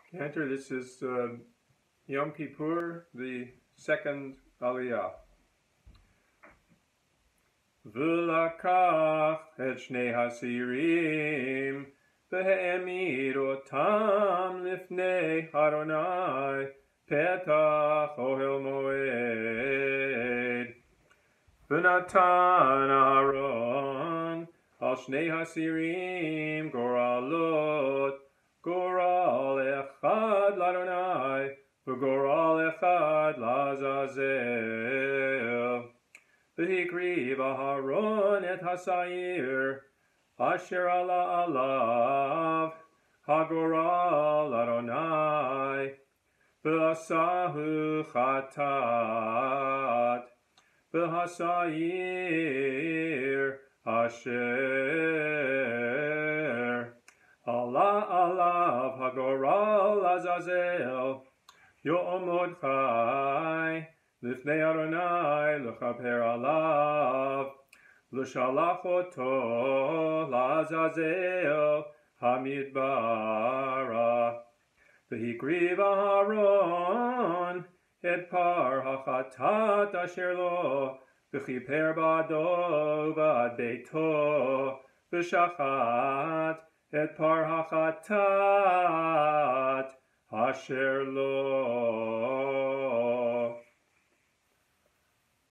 Cantor, this is Yom Kippur, the second Aliya. V'lakach et shnei hasirim v'he'emid otam lifnei Adonai petach ohel moed v'natan Aaron al shnei hasirim goralot Goral echad l'Adonai, v'goral echad l'Azazel. V'hikriv Aharon et hasayir, asher ala alav, hagoral l'Adonai, v'asahu chatat, v'hasayir asher Allah alav hagoral azazel yo'omod chai lifnei Adonai l'chaper alav l'shalach oto l'azazel hamidbara v'hikriv Aharon et par hachatat asher lo v'chiper ba'ado v'ad beito v'shachat et par hachatat asher lo.